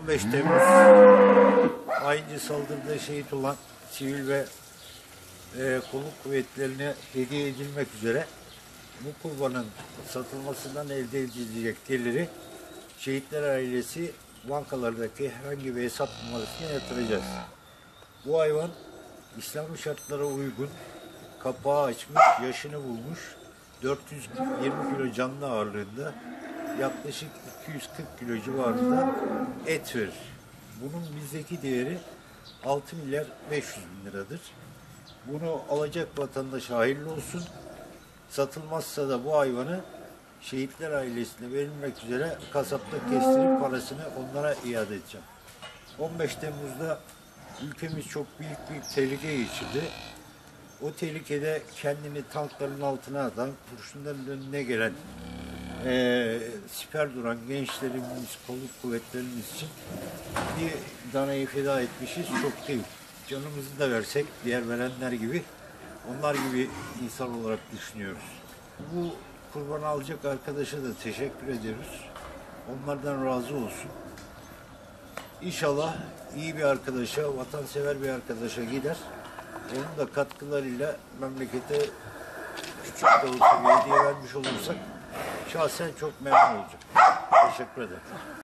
15 Temmuz haince saldırıda şehit olan sivil ve kolluk kuvvetlerine hediye edilmek üzere bu kurbanın satılmasından elde edilecek geliri şehitler ailesi bankalardaki herhangi bir hesap numarasına yatıracağız. Bu hayvan İslam şartlara uygun, kapağı açmış, yaşını bulmuş, 420 kilo canlı ağırlığında, yaklaşık 240 kilo civarında et verir. Bunun bizdeki değeri 6 milyar 500 bin liradır. Bunu alacak vatandaş hayırlı olsun. Satılmazsa da bu hayvanı şehitler ailesine verilmek üzere kasapta kestirip parasını onlara iade edeceğim. 15 Temmuz'da ülkemiz çok büyük bir tehlike geçirdi. O tehlikede kendini tankların altına atan, kurşunların önüne gelen, siper duran gençlerimiz, kolluk kuvvetlerimiz için bir danayı feda etmişiz, çok değil. Canımızı da versek diğer verenler gibi, onlar gibi insan olarak düşünüyoruz. Bu kurbanı alacak arkadaşa da teşekkür ediyoruz. Onlardan razı olsun. İnşallah iyi bir arkadaşa, vatansever bir arkadaşa gider. Onun da katkılarıyla memlekete küçük de olsa bir hediye vermiş olursak şahsen çok memnun olacağım. Teşekkür ederim.